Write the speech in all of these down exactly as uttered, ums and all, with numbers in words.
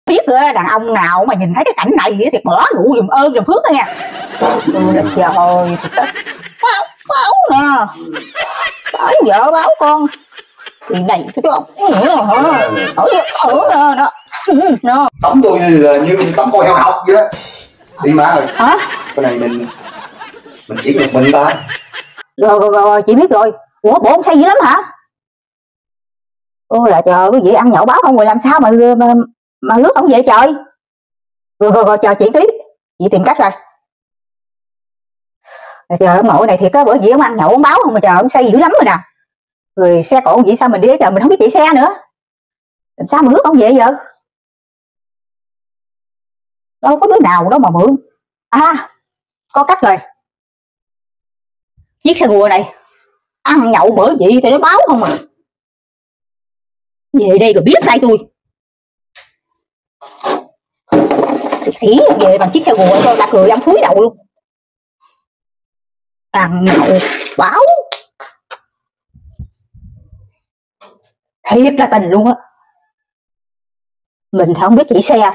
Biết đàn ông nào mà nhìn thấy cái cảnh này thì bỏ rượu giùm ơn giùm phước đó nha. Trời ơi, báo, báo nè, báo vợ báo con thì này tôi cho nữa hả? Ở ở nè nó nó tắm tôi là như tắm coi heo học vậy đó. Đi má ơi, hả? cái này mình mình chỉ một mình ta. Rồi rồi rồi chị biết rồi. Ủa bộ ông say dữ lắm hả? Ô là trời, quý vị ăn nhậu báo không rồi làm sao mà mà, mà rước ông về trời. Rồi rồi rồi chờ chị tí, chị tìm cách rồi. Trời ông nội này thiệt á, bởi vì ông ăn nhậu ông báo không mà trời, ông say dữ lắm rồi nè. Rồi xe cộ vậy sao mình đi trời, mình không biết chạy xe nữa. Làm sao mà rước ông về giờ? Đâu có đứa nào đâu mà mượn. À, có cách rồi. Chiếc xe rùa này ăn nhậu bởi vậy thì nó báo không à. Về đây rồi biết tay tôi. Thỉ về bằng chiếc xe rùa cho ta cười ông thúi đầu luôn. Ăn nhậu báo. Thiệt là tình luôn á. Mình thì không biết chạy xe.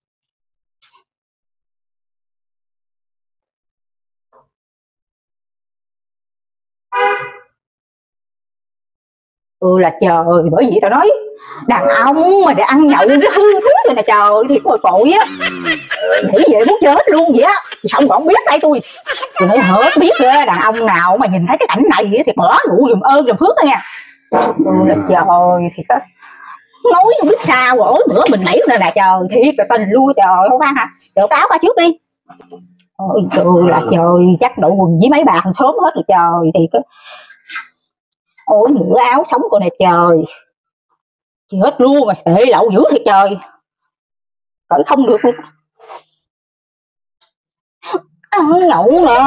Ừ là trời, bởi vì tao nói đàn ông mà để ăn nhậu cái hư thúi rồi nè trời, thì tội tội á. Nghĩ vậy muốn chết luôn vậy á. Xong còn không biết tay tôi. Tôi nói hết biết rồi, đàn ông nào mà nhìn thấy cái cảnh này thì bỏ rượu giùm ơn giùm phước đó nha. Ừ là trời, thiệt á. Nói không biết sao rồi, bữa mình nãy nè nè trời, thiệt là tình luôn trời, không ăn hả? Đợi cáo qua trước đi. Ôi trời là trời, chắc đội quần với mấy bà hàng xóm hết rồi trời, thiệt á. Ôi nửa áo sống cô này trời. Chết luôn rồi, tệ lậu dữ thiệt trời. Cởi không được luôn. Ăn nhậu nè.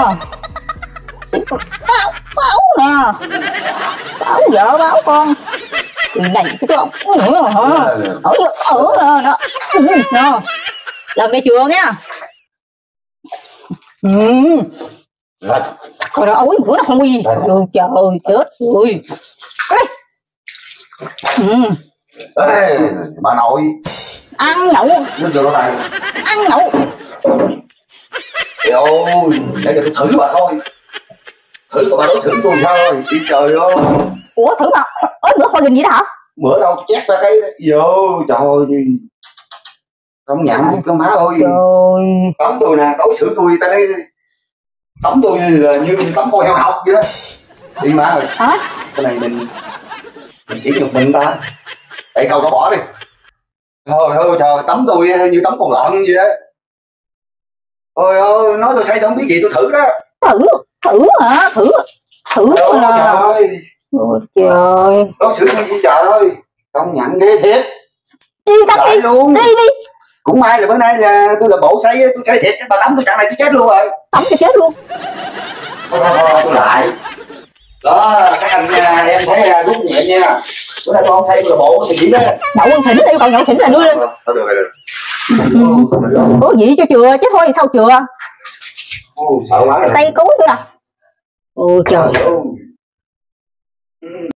Báo, báo nè. Báo vợ báo con. Thì này cái con nữa hả? Ở ở nè nó. Nè. Làm về trường nha. Ừ. Rồi ối bữa nó không đi. Trời trời chết rồi. Ừ. Ê, bà nội Ăn nhậu. nó vô này. Ăn nhậu. Trời ơi, để cho tôi thử bà thôi. Thử bà đối xử tôi sao rồi, chị trời ơi. Ủa thử mà, ớt bữa phơi gìn vậy đó hả? Bữa đâu chét ra cái vô, trời ơi. Không nhận chứ cơ má ơi. Trời. Tắm tôi nè, đối xử tôi ta nói tắm tôi là như tắm coi heo học vậy đó. Đi má ơi. Hả? Cái này mình mình chỉ một mình ta. Để câu nó bỏ đi. Thôi thôi trời, tắm tôi như tắm con lợn vậy đó. Ôi ơi, nói tôi say tôi không biết gì, tôi thử đó. Thử, thử hả? Thử, thử là... Trời. Ôi trời. Đối xử tôi như trời ơi. Công nhận ghê thiệt. Đi tắm đi, luôn. đi đi. Cũng may là bữa nay là tôi là bộ say, tôi say thiệt, bà tắm tôi chẳng này tôi chết luôn rồi. Tắm cho chết luôn. Thôi thôi thôi, tôi lại. Đó, các anh em thấy rút nhẹ nha. Bữa nay tôi không thấy tôi là bộ thì chỉ đó. Nhậu con xỉn đi, còn nhậu xỉn là đưa lên. Thôi được rồi, được. Có gì cho chừa chứ thôi sao chừa. Ôi, sợ quá rồi. Tay cúi tôi nè. Ôi trời.